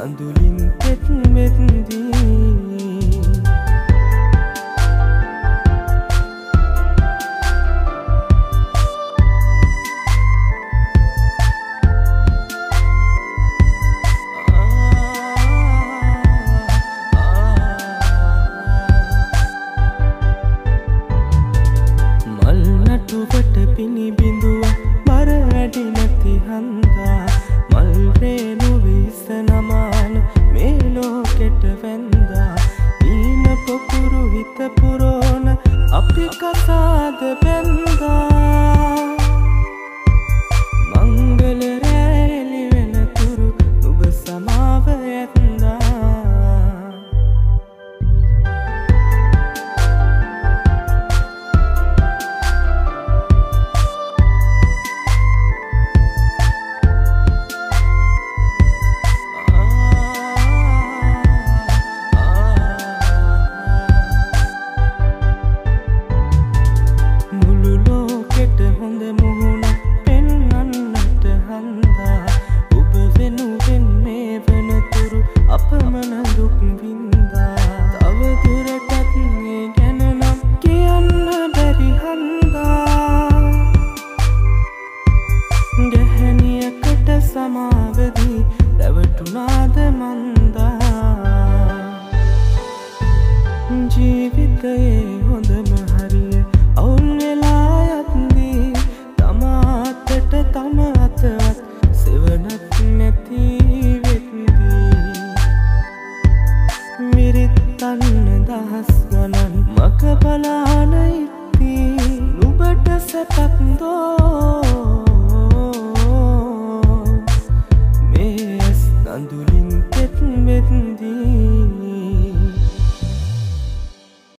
කඳුලින් තෙත් මෙත්දී මල්නටුවට පිණි බිඳුව බර වැඩි නැති හන්දා මල් රේණු විස නමාන මේ ලෝකෙට වැන්දා ඊන පොකුරු හිත පුරෝන අපි කසාද බැන්දා මංගල රැලි වෙනතුරු ඔබ සමාව ඇත්දා අපමණ දුක් වින්දා තව දුරටත් මේ ගැන නම් කියන්න බැරි හන්දා ගැහැණියකට සමාවදී රැවටුණාද මන්ද